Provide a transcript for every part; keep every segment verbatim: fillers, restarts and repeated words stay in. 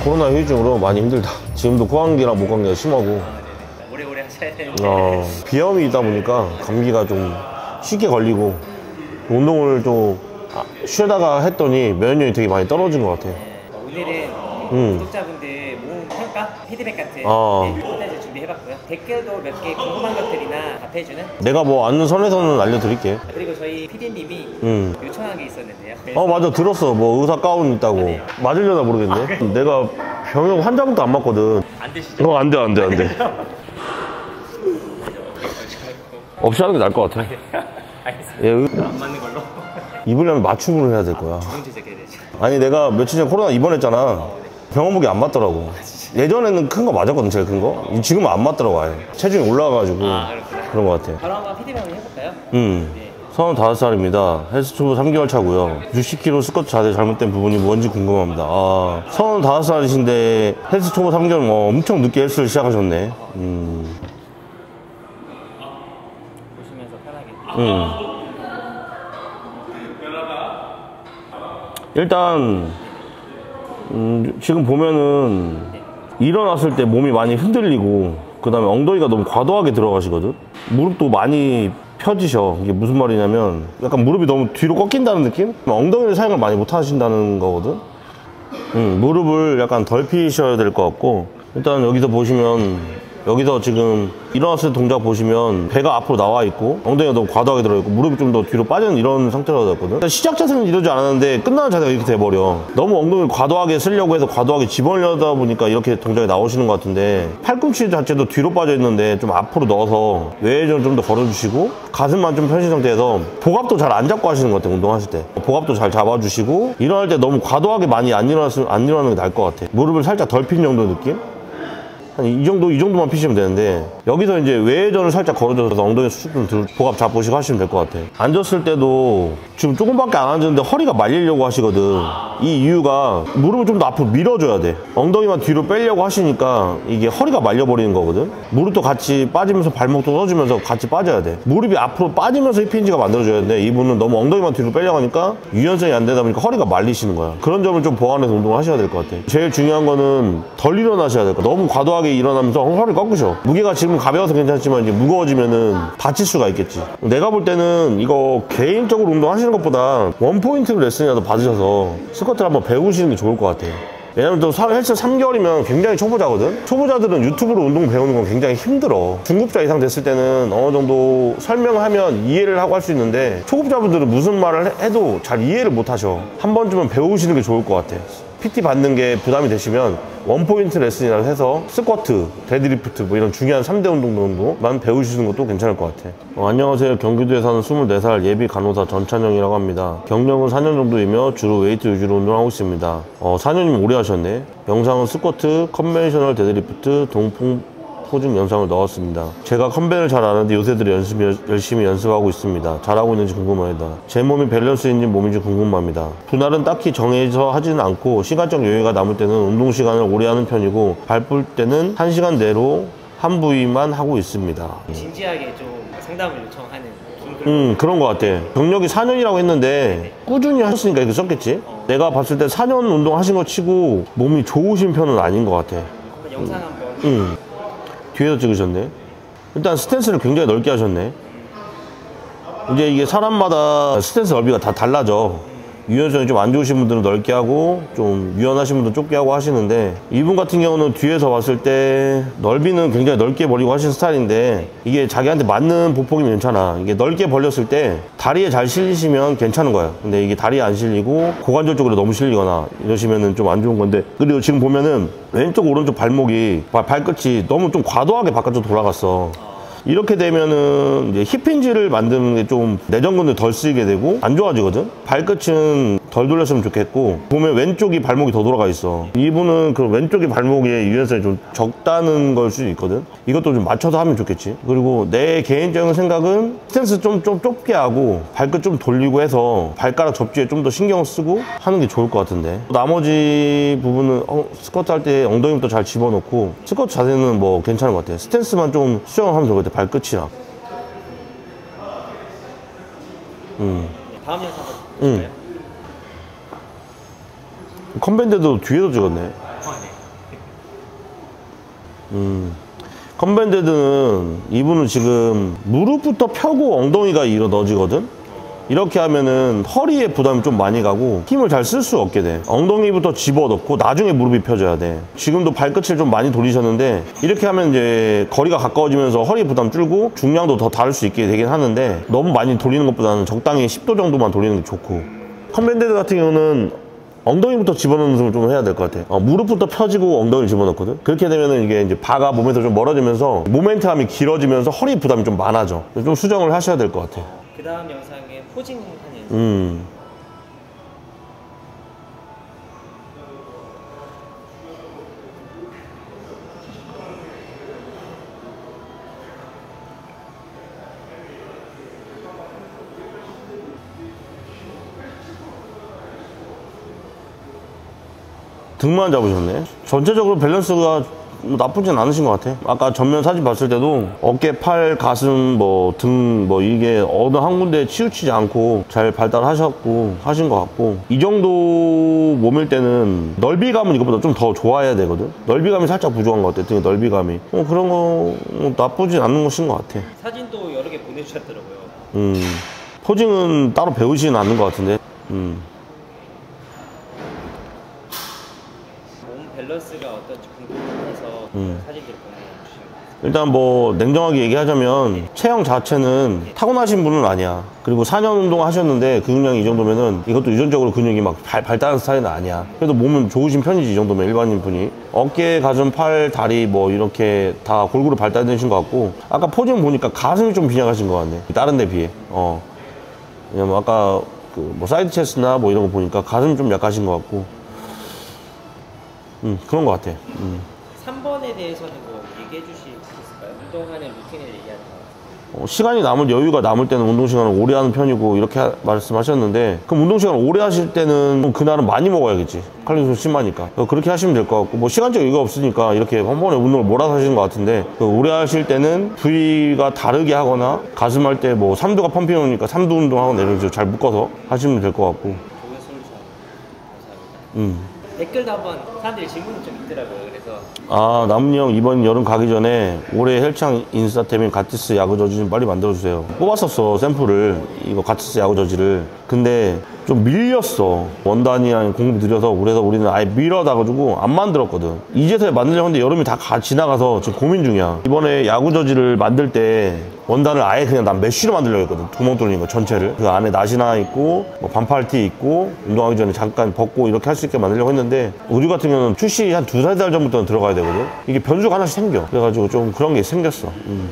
코로나 후유증으로 많이 힘들다. 지금도 코감기랑 목감기가 심하고. 오래오래 하셔야 되는데. 어, 비염이 있다 보니까 감기가 좀 쉽게 걸리고 운동을 좀 쉬다가 했더니 면역력이 되게 많이 떨어진 것 같아요. 오늘은 음. 구독자분들 몸 평가, 피드백 같은 어. 네, 콘텐츠 준비해봤고요. 댓글도 몇 개 궁금한 것들이나 답해주는. 내가 뭐 아는 선에서는 알려드릴게. 그리고 저희 피디님이 음. 요청한 게 있었는데요. 어 맞아, 들었어. 뭐 의사 가운 있다고. 네. 맞으려나 모르겠네. 아, 그래? 내가 병역 환자분도 안 맞거든. 안 되시죠? 어, 안 돼, 안 돼, 안 돼. 없이 하는 게 나을 것 같아. 알겠습니다. 예, 안 맞는 걸로. 입으려면 맞춤으로 해야 될 거야. 좋은 제작해야 되죠. 아니 내가 며칠 전에 코로나 입원했잖아. 병원복이 안 맞더라고. 예전에는 큰 거 맞았거든, 제일 큰 거. 지금은 안 맞더라고, 아예. 체중이 올라가가지고. 아, 그런 거 같아. 바로 한번 피드백 한번 해볼까요? 음. 네. 서른다섯 살입니다. 헬스 초보 삼 개월 차고요. 육십 킬로그램 스쿼트 자세 잘못된 부분이 뭔지 궁금합니다. 아, 서른다섯 살이신데 헬스 초보 삼 개월 뭐 엄청 늦게 헬스를 시작하셨네. 음. 보시면서 편하게. 음. 일단 음, 지금 보면은 일어났을 때 몸이 많이 흔들리고 그 다음에 엉덩이가 너무 과도하게 들어가시거든. 무릎도 많이 펴지셔. 이게 무슨 말이냐면 약간 무릎이 너무 뒤로 꺾인다는 느낌? 엉덩이를 사용을 많이 못 하신다는 거거든. 음, 무릎을 약간 덜 피셔야 될 것 같고, 일단 여기서 보시면 여기서 지금 일어났을 때 동작 보시면 배가 앞으로 나와 있고 엉덩이가 너무 과도하게 들어있고 무릎이 좀 더 뒤로 빠지는 이런 상태로 됐거든. 시작 자세는 이러지 않았는데 끝나는 자세가 이렇게 돼버려. 너무 엉덩이를 과도하게 쓰려고 해서 과도하게 집어넣다 보니까 이렇게 동작이 나오시는 것 같은데, 팔꿈치 자체도 뒤로 빠져 있는데 좀 앞으로 넣어서 외회전을 좀 더 걸어주시고 가슴만 좀 펴신 상태에서 복압도 잘 안 잡고 하시는 것 같아. 운동하실 때 복압도 잘 잡아주시고, 일어날 때 너무 과도하게 많이 안 일어났으면 안 일어나는 게 나을 것 같아. 무릎을 살짝 덜 핀 정도 느낌? 한 이 정도, 이 정도만 피시면 되는데, 여기서 이제 외회전을 살짝 걸어줘서 엉덩이 수축 좀 복압 잡으시고 하시면 될 것 같아. 앉았을 때도 지금 조금밖에 안 앉았는데 허리가 말리려고 하시거든. 이 이유가 무릎을 좀 더 앞으로 밀어줘야 돼. 엉덩이만 뒤로 빼려고 하시니까 이게 허리가 말려버리는 거거든. 무릎도 같이 빠지면서 발목도 넣어주면서 같이 빠져야 돼. 무릎이 앞으로 빠지면서 힙힌지가 만들어져야 되는데 이분은 너무 엉덩이만 뒤로 빼려고 하니까 유연성이 안 되다 보니까 허리가 말리시는 거야. 그런 점을 좀 보완해서 운동을 하셔야 될 것 같아. 제일 중요한 거는 덜 일어나셔야 될 거야. 너무 과도하게 일어나면서 허리를 꺾으셔. 무게가 지금 가벼워서 괜찮지만 이제 무거워지면은 다칠 수가 있겠지. 내가 볼 때는 이거 개인적으로 운동하시는 것보다 원포인트 레슨이라도 받으셔서 스쿼트를 한번 배우시는 게 좋을 것 같아요. 왜냐면 또 헬스 삼 개월이면 굉장히 초보자거든. 초보자들은 유튜브로 운동 배우는 건 굉장히 힘들어. 중급자 이상 됐을 때는 어느 정도 설명을 하면 이해를 하고 할 수 있는데, 초급자분들은 무슨 말을 해도 잘 이해를 못 하셔. 한 번쯤은 배우시는 게 좋을 것 같아. 피티 받는 게 부담이 되시면 원포인트 레슨이라고 해서 스쿼트, 데드리프트 뭐 이런 중요한 삼 대 운동 정도만 배우시는 것도 괜찮을 것 같아. 어, 안녕하세요. 경기도에 사는 스물네 살 예비 간호사 전찬영이라고 합니다. 경력은 사 년 정도이며 주로 웨이트 위주로 운동하고 있습니다. 어, 사 년이면 오래 하셨네. 영상은 스쿼트, 컨벤셔널 데드리프트, 동풍 포징 영상을 넣었습니다. 제가 컨벤을 잘 아는데 요새 들어 연습, 열심히 연습하고 있습니다. 잘하고 있는지 궁금합니다. 제 몸이 밸런스인지 몸인지 궁금합니다. 분할은 딱히 정해서 하지는 않고 시간적 여유가 남을 때는 운동 시간을 오래 하는 편이고, 바쁠 때는 한 시간 내로 한 부위만 하고 있습니다. 진지하게 좀 상담을 요청하는 음, 그런 것 같아. 경력이 사 년이라고 했는데 네네. 꾸준히 하셨으니까 이렇게 썼겠지? 어. 내가 봤을 때 사 년 운동 하신 거 치고 몸이 좋으신 편은 아닌 것 같아. 한번 영상 한번. 음. 뒤에서 찍으셨네. 일단 스탠스를 굉장히 넓게 하셨네. 이제 이게 사람마다 스탠스 넓이가 다 달라져. 유연성이 좀 안 좋으신 분들은 넓게 하고 좀 유연하신 분들은 좁게 하고 하시는데, 이분 같은 경우는 뒤에서 봤을 때 넓이는 굉장히 넓게 벌리고 하시는 스타일인데, 이게 자기한테 맞는 보폭이면 괜찮아. 이게 넓게 벌렸을 때 다리에 잘 실리시면 괜찮은 거야. 근데 이게 다리에 안 실리고 고관절 쪽으로 너무 실리거나 이러시면은 좀 안 좋은 건데, 그리고 지금 보면은 왼쪽 오른쪽 발목이 발끝이 너무 좀 과도하게 바깥으로 돌아갔어. 이렇게 되면은 이제 힙힌지를 만드는 게 좀 내전근을 덜 쓰이게 되고 안 좋아지거든. 발끝은 덜 돌렸으면 좋겠고, 보면 왼쪽이 발목이 더 돌아가 있어. 이분은 그 왼쪽이 발목에 유연성이 좀 적다는 걸 수도 있거든. 이것도 좀 맞춰서 하면 좋겠지. 그리고 내 개인적인 생각은 스탠스 좀, 좀 좁게 하고 발끝 좀 돌리고 해서 발가락 접지에 좀 더 신경 쓰고 하는 게 좋을 것 같은데, 나머지 부분은 어, 스쿼트 할 때 엉덩이부터 잘 집어넣고, 스쿼트 자세는 뭐 괜찮은 것 같아. 스탠스만 좀 수정하면 좋을 것 같아. 발끝이랑. 음. 다음 영상 음. 컨벤데도 뒤에도 찍었네. 아, 네. 음. 컨밴드는 이분은 지금 무릎부터 펴고 엉덩이가 일어 넣어지거든. 이렇게 하면은 허리에 부담이 좀 많이 가고 힘을 잘 쓸 수 없게 돼. 엉덩이부터 집어넣고 나중에 무릎이 펴져야 돼. 지금도 발끝을 좀 많이 돌리셨는데 이렇게 하면 이제 거리가 가까워지면서 허리 부담 줄고 중량도 더 다를 수 있게 되긴 하는데 너무 많이 돌리는 것보다는 적당히 십 도 정도만 돌리는 게 좋고, 컨밴드 같은 경우는 엉덩이부터 집어넣는 걸 좀 해야 될 것 같아. 어, 무릎부터 펴지고 엉덩이를 집어넣거든. 그렇게 되면은 이게 이제 바가 몸에서 좀 멀어지면서 모멘텀이 길어지면서 허리 부담이 좀 많아져. 좀 수정을 하셔야 될 것 같아. 그 다음 영상에 포징 하는 연습. 음. 등만 잡으셨네. 전체적으로 밸런스가 나쁘진 않으신 것 같아. 아까 전면 사진 봤을 때도 어깨, 팔, 가슴, 뭐 등, 뭐 이게 어느 한 군데에 치우치지 않고 잘 발달하셨고 하신 것 같고, 이 정도 몸일 때는 넓이감은 이것보다 좀 더 좋아야 되거든. 넓이감이 살짝 부족한 것 같아. 등의 넓이감이. 어, 그런 거 나쁘진 않는 것인 것 같아. 사진도 여러 개 보내주셨더라고요. 음, 포징은 따로 배우지는 않는 것 같은데. 음. 밸런스가 어떤지 궁금해서 음. 사진들을 보내주시고. 일단 뭐 냉정하게 얘기하자면 체형 자체는 타고나신 분은 아니야. 그리고 사 년 운동 하셨는데 근육량이 이 정도면은 이것도 유전적으로 근육이 막 발, 발달한 스타일은 아니야. 그래도 몸은 좋으신 편이지, 이 정도면 일반인 분이. 어깨, 가슴, 팔, 다리 뭐 이렇게 다 골고루 발달되신 것 같고, 아까 포징 보니까 가슴이 좀 빈약하신 것 같네, 다른 데 비해. 어. 왜냐면 아까 그 뭐 사이드 체스나 뭐 이런 거 보니까 가슴이 좀 약하신 것 같고. 음, 그런 것 같아. 음. 삼 번에 대해서는 뭐 얘기해 주실 수 있을까요? 운동하는 루틴을 얘기하는 거. 어, 시간이 남을 여유가 남을 때는 운동 시간을 오래 하는 편이고 이렇게 하, 말씀하셨는데, 그럼 운동 시간을 오래 하실 때는 그날은 많이 먹어야겠지. 칼로리 좀 심하니까. 그렇게 하시면 될 것 같고, 뭐 시간적 여유가 없으니까 이렇게 한 번에 운동을 몰아서 하시는 것 같은데, 그 오래 하실 때는 부위가 다르게 하거나, 가슴 할 때 뭐 삼 두가 펌핑 오니까 삼 두 운동하거나 이런 식으로 잘 묶어서 하시면 될 것 같고. 좋은 솔루션 감사합니다. 음. 댓글도 한번 사람들이 질문이 좀 있더라고요. 그래서 아, 남은이 형 이번 여름 가기 전에 올해 헬창 인스타템인 가티스 야구 저지 좀 빨리 만들어주세요. 뽑았었어, 샘플을. 이거 가티스 야구 저지를. 근데 좀 밀렸어. 원단이랑 공급 들여서. 그래서 우리는 아예 밀어다가지고 안 만들었거든. 이제서야 만들려고 했는데 여름이 다 가, 지나가서 지금 고민 중이야. 이번에 야구 저지를 만들 때 원단을 아예 그냥 난 메쉬로 만들려고 했거든. 구멍 뚫린 거 전체를. 그 안에 나시 하나 있고 뭐 반팔티 있고 운동하기 전에 잠깐 벗고 이렇게 할 수 있게 만들려고 했는데, 우리 같은 경우는 출시 한 두세 달 전부터는 들어가야 되거든. 이게 변수가 하나씩 생겨. 그래가지고 좀 그런 게 생겼어. 음.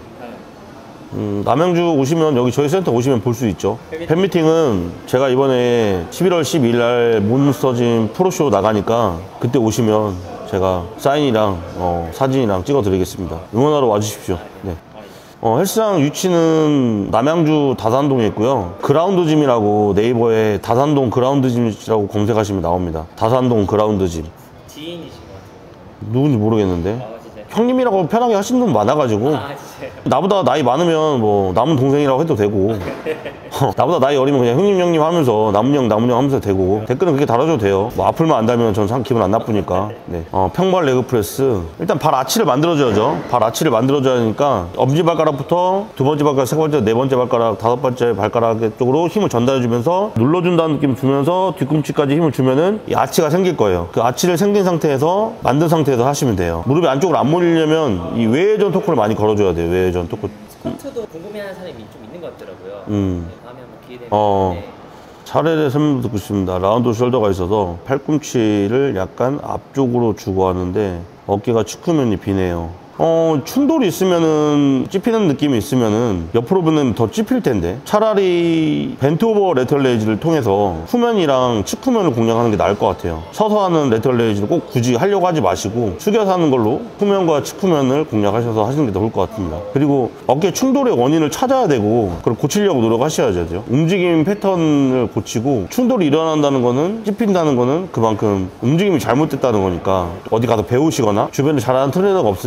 음, 남양주 오시면, 여기 저희 센터 오시면 볼 수 있죠. 팬미팅은 제가 이번에 십일월 십이일 날 몬스터짐 프로쇼 나가니까 그때 오시면 제가 사인이랑 어, 사진이랑 찍어 드리겠습니다. 응원하러 와주십시오. 네. 어, 헬스장 위치는 남양주 다산동에 있고요. 그라운드짐이라고 네이버에 다산동 그라운드짐이라고 검색하시면 나옵니다. 다산동 그라운드짐. 지인이신 것 같아요. 누군지 모르겠는데. 아, 진짜요? 형님이라고 편하게 하시는 분 많아가지고. 아, 진짜요? 나보다 나이 많으면 뭐 남은 동생이라고 해도 되고, 어, 나보다 나이 어리면 그냥 형님 형님 하면서 남은 형 남은 형 하면서 되고, 댓글은 그렇게 달아줘도 돼요. 뭐 악플만 안 달면 전 상 기분 안 나쁘니까. 네. 어, 평발 레그 프레스. 일단 발 아치를 만들어줘야죠. 발 아치를 만들어줘야 하니까 엄지발가락부터 두 번째 발가락, 세 번째, 네 번째 발가락, 다섯 번째 발가락 쪽으로 힘을 전달해주면서 눌러준다는 느낌 주면서 뒤꿈치까지 힘을 주면은 이 아치가 생길 거예요. 그 아치를 생긴 상태에서 만든 상태에서 하시면 돼요. 무릎이 안쪽으로 안 몰리려면 이 외회전 토크를 많이 걸어줘야 돼요. 외회전 토크. 스쿼트도 궁금해하는 사람이 좀 있는 것 같더라고요. 음. 네, 다음에 한번 기회 되면. 어. 네. 차례대 설명 듣고 싶습니다. 라운드 숄더가 있어서 팔꿈치를 약간 앞쪽으로 주고 하는데 어깨가 측후면이 비네요. 어, 충돌이 있으면은, 찝히는 느낌이 있으면은 옆으로 보면 더 찝힐 텐데, 차라리 벤트 오버 레터럴 레이즈를 통해서 후면이랑 측후면을 공략하는 게 나을 것 같아요. 서서 하는 레터럴 레이즈를 꼭 굳이 하려고 하지 마시고 숙여서 하는 걸로 후면과 측후면을 공략하셔서 하시는 게 좋을 것 같습니다. 그리고 어깨 충돌의 원인을 찾아야 되고 그걸 고치려고 노력하셔야죠. 움직임 패턴을 고치고, 충돌이 일어난다는 거는, 찝힌다는 거는 그만큼 움직임이 잘못됐다는 거니까 어디 가서 배우시거나 주변에 잘하는 트레이너가 없으면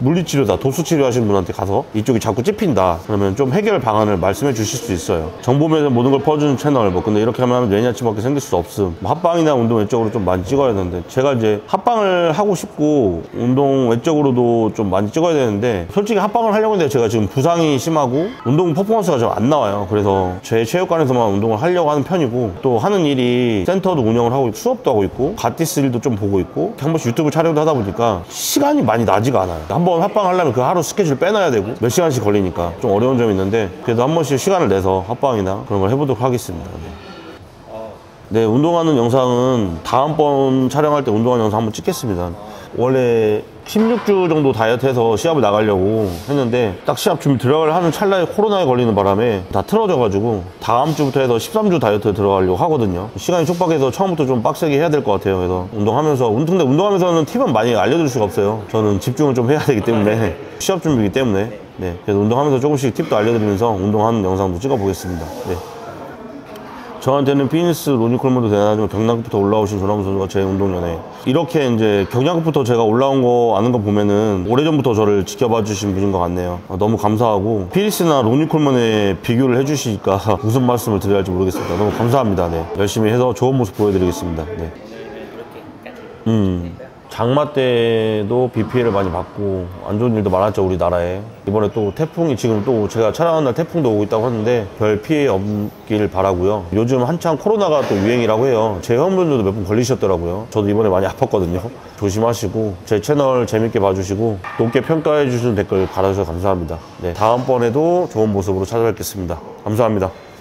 물리치료다, 도수치료 하시는 분한테 가서 이쪽이 자꾸 찝힌다 그러면 좀 해결 방안을 말씀해 주실 수 있어요. 정보면서 모든 걸 퍼주는 채널 뭐 근데 이렇게 하면 매니아층밖에 생길 수 없음. 합방이나 운동 외적으로 좀 많이 찍어야 되는데 제가 이제 합방을 하고 싶고 운동 외적으로도 좀 많이 찍어야 되는데 솔직히 합방을 하려고 했는데 제가 지금 부상이 심하고 운동 퍼포먼스가 좀 안 나와요. 그래서 제 체육관에서만 운동을 하려고 하는 편이고 또 하는 일이 센터도 운영을 하고 있고 수업도 하고 있고 가티스 일도 좀 보고 있고 한 번씩 유튜브 촬영도 하다 보니까 시간이 많이 나지가 않아요. 한번 합방하려면 그 하루 스케줄 빼놔야 되고 몇 시간씩 걸리니까 좀 어려운 점이 있는데 그래도 한 번씩 시간을 내서 합방이나 그런 걸 해보도록 하겠습니다. 네. 네, 운동하는 영상은 다음번 촬영할 때 운동하는 영상 한번 찍겠습니다. 원래 십육 주 정도 다이어트해서 시합을 나가려고 했는데 딱 시합 준비 들어갈 하는 찰나에 코로나에 걸리는 바람에 다 틀어져가지고 다음 주부터 해서 십삼 주 다이어트 들어가려고 하거든요. 시간이 촉박해서 처음부터 좀 빡세게 해야 될 것 같아요. 그래서 운동하면서 근데 운동하면서는 팁은 많이 알려줄 수가 없어요. 저는 집중을 좀 해야 되기 때문에 시합 준비이기 때문에 네, 그래서 운동하면서 조금씩 팁도 알려드리면서 운동하는 영상도 찍어보겠습니다. 네. 저한테는 피니스, 로니 콜먼도 대단하지만 경량급부터 올라오신 조남우 선수가 제 운동연예 이렇게 이제 경량급부터 제가 올라온 거 아는 거 보면은 오래전부터 저를 지켜봐 주신 분인 것 같네요. 아, 너무 감사하고 피니스나 로니 콜먼에 비교를 해주시니까 무슨 말씀을 드려야 할지 모르겠습니다. 너무 감사합니다. 네. 열심히 해서 좋은 모습 보여드리겠습니다. 네. 음. 장마 때도 비 피해를 많이 받고 안 좋은 일도 많았죠 우리나라에. 이번에 또 태풍이 지금 또 제가 촬영한 날 태풍도 오고 있다고 하는데 별 피해 없길 바라고요. 요즘 한창 코로나가 또 유행이라고 해요. 제 회원분들도 몇 분 걸리셨더라고요. 저도 이번에 많이 아팠거든요. 조심하시고 제 채널 재밌게 봐주시고 높게 평가해 주시는 댓글 달아주셔서 감사합니다. 네, 다음번에도 좋은 모습으로 찾아뵙겠습니다. 감사합니다.